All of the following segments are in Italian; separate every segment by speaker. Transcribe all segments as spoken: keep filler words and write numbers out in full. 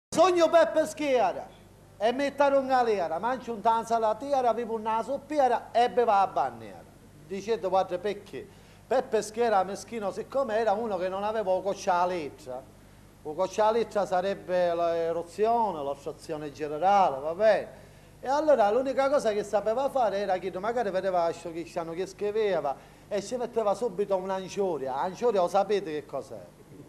Speaker 1: Sogno Peppe Schiera e mettere un galera, mangio un tanzalatiera, vivo una soppiera e beva a banniera. Dicete guarda perché? Peppe Schiera meschino, siccome era uno che non aveva un coccia alla lettera, un coccia alla lettera sarebbe l'erozione, l'ostrazione generale, va bene? E allora l'unica cosa che sapeva fare era che magari vedeva questo cristiano che scriveva e ci metteva subito un'ancioria. Ancioria lo sapete che cos'è?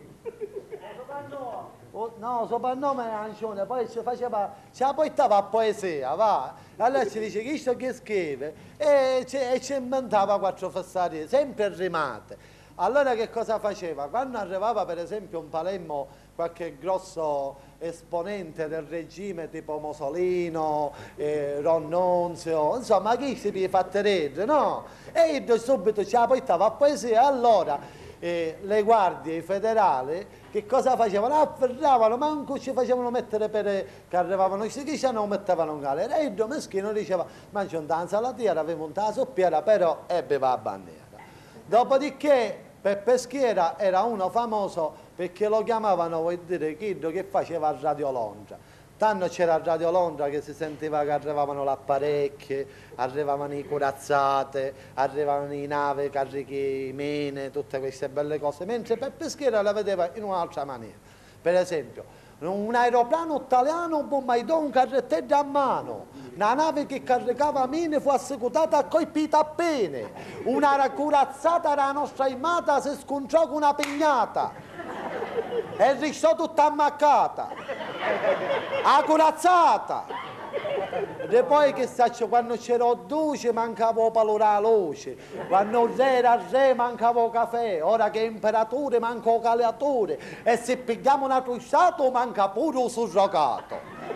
Speaker 1: Oh, no, soprannome è Ancione, poi ci faceva, ci portava a poesia, va. Allora ci dice che sto che scrive e ci, e ci inventava quattro fessarie, sempre rimate. Allora che cosa faceva? Quando arrivava per esempio un Palermo, qualche grosso esponente del regime tipo Mussolino, eh, Ronnunzio, insomma chi si fatte reggere, no? E io subito ci portava a poesia, allora eh, le guardie federali che cosa facevano? Afferravano, manco ci facevano mettere per che arrivavano questi cristiani, non mettevano in galera. E il meschino diceva, mangia un tanzalatiera, avevo un soppiera, però ebbe a bandiera. Dopodiché Peppe Schiera era uno famoso perché lo chiamavano, vuol dire, Chiddo che faceva Radio Londra. Tanto c'era Radio Londra che si sentiva che arrivavano le apparecchie, arrivavano i corazzate, arrivavano i navi, carichi mine, tutte queste belle cose, mentre Peppe Schiera la vedeva in un'altra maniera. Per esempio, un aeroplano italiano bombardiò un carretteggio a mano, una nave che caricava mine fu assecutata a colpi tappene, una corazzata della nostra armata si scontrò con una pignata e restò tutta ammaccata, a corazzata. E poi che saccio, quando c'era duce mancava palora la luce, quando era re mancava caffè, ora che è imperatore manca il caleatore e se pigliamo un altro stato manca pure il surrogato.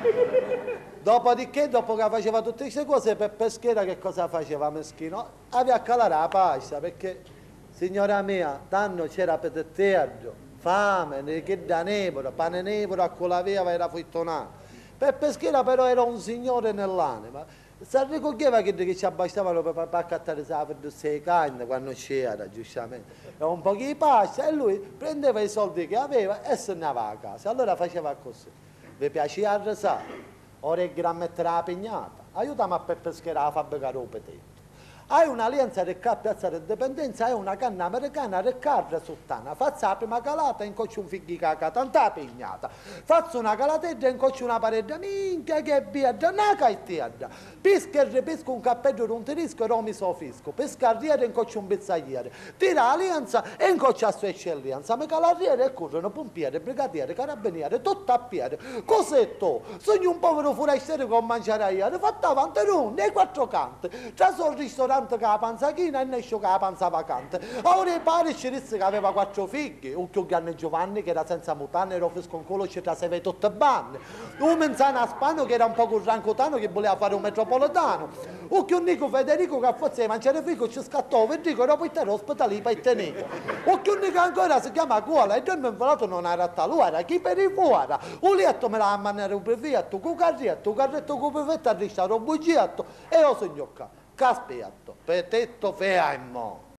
Speaker 1: Dopodiché, dopo che faceva tutte queste cose, Peppe Schiera che cosa faceva meschino? Aveva a calare la pasta perché, signora mia, tanto c'era per terra, fame, che da nevero, pane nevero a quella via era frittonato. Peppe Schiera però era un signore nell'anima, si ricordava che, che ci abbastavano per, per accattare per sei canne quando c'era, giustamente, e un po' di pasta, e lui prendeva i soldi che aveva e se ne andava a casa. Allora faceva così, vi piaceva arresare, ora è gran mettere la pignata, aiutiamo a Peppe Schiera a fabbricare un petto. Hai un'alianza recca a Piazza dell'Indipendenza, hai una canna americana reccarra sottana, faccio la prima calata e incoccio un figlio caca, tanta pignata, faccio una calateggia e incoccio una parete, minchia che biaggia, una caettiaggia, pesca e ripisco un cappello d'un tedesco e romi sofisco, pescarriere e incoccio un bezzagliere, tira l'alianza e incoccio la sua eccellenza, mi calariere e corrono pompiere, brigadiere, carabiniere, tutto a piede, cosetto, sogno un povero forestiere con mangiare fatto avanti non, nei quattro canti, tra sul ristorante che la panzachina e ne esce che la panza vacante. Ora pare ci disse che aveva quattro figli, un più grande Giovanni che era senza mutande, era fresco in culo, ci traseva tutte banne, un menzano a Spano che era un po' currancotano che voleva fare un metropolitano, un più Nico Federico che a forza di mangiare fico ci scattò Federico e dopo il ospedale per tenere, un più Nico ancora si chiama Cuola e già mi infalato non era lui, era chi per i fuori, un letto me la mangiare un brevetto, un carretto, un carretto con brevetto a ristare un bugietto e lo signor Caspiatto, petetto fermo.